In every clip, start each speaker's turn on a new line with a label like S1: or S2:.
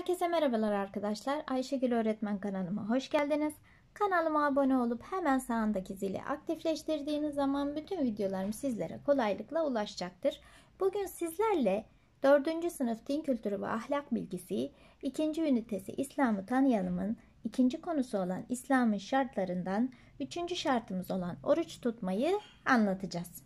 S1: Herkese merhabalar arkadaşlar. Ayşegül Öğretmen kanalıma hoş geldiniz. Kanalıma abone olup hemen sağındaki zili aktifleştirdiğiniz zaman bütün videolarım sizlere kolaylıkla ulaşacaktır. Bugün sizlerle 4. sınıf din kültürü ve ahlak bilgisi 2. ünitesi İslam'ı tanıyalımın 2. konusu olan İslam'ın şartlarından 3. şartımız olan oruç tutmayı anlatacağız.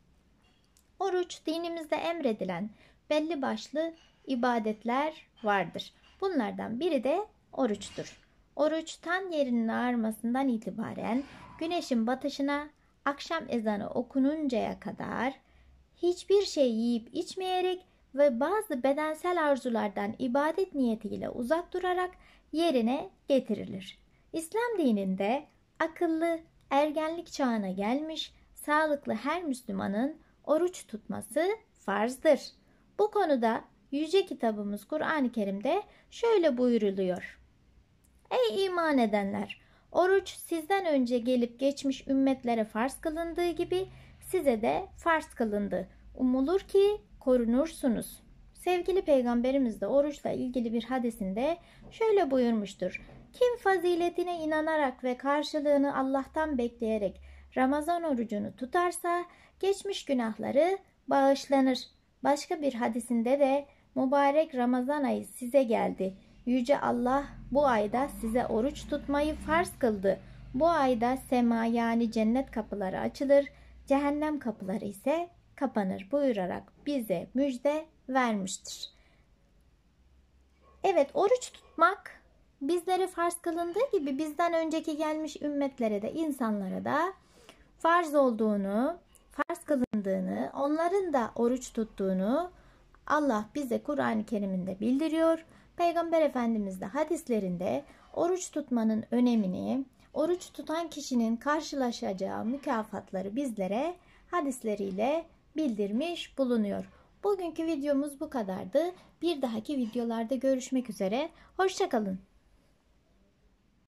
S1: Oruç dinimizde emredilen belli başlı ibadetler vardır. Bunlardan biri de oruçtur. Oruç tan yerinin ağarmasından itibaren güneşin batışına, akşam ezanı okununcaya kadar hiçbir şey yiyip içmeyerek ve bazı bedensel arzulardan ibadet niyetiyle uzak durarak yerine getirilir. İslam dininde akıllı, ergenlik çağına gelmiş, sağlıklı her Müslümanın oruç tutması farzdır. Bu konuda yüce kitabımız Kur'an-ı Kerim'de şöyle buyruluyor. Ey iman edenler! Oruç sizden önce gelip geçmiş ümmetlere farz kılındığı gibi size de farz kılındı. Umulur ki korunursunuz. Sevgili Peygamberimiz de oruçla ilgili bir hadisinde şöyle buyurmuştur. Kim faziletine inanarak ve karşılığını Allah'tan bekleyerek Ramazan orucunu tutarsa geçmiş günahları bağışlanır. Başka bir hadisinde de mübarek Ramazan ayı size geldi. Yüce Allah bu ayda size oruç tutmayı farz kıldı. Bu ayda sema yani cennet kapıları açılır, cehennem kapıları ise kapanır buyurarak bize müjde vermiştir. Evet, oruç tutmak bizlere farz kılındığı gibi bizden önceki gelmiş ümmetlere de insanlara da farz olduğunu, farz kılındığını, onların da oruç tuttuğunu Allah bize Kur'an-ı Kerim'inde bildiriyor. Peygamber Efendimiz de hadislerinde oruç tutmanın önemini, oruç tutan kişinin karşılaşacağı mükafatları bizlere hadisleriyle bildirmiş bulunuyor. Bugünkü videomuz bu kadardı. Bir dahaki videolarda görüşmek üzere. Hoşça kalın.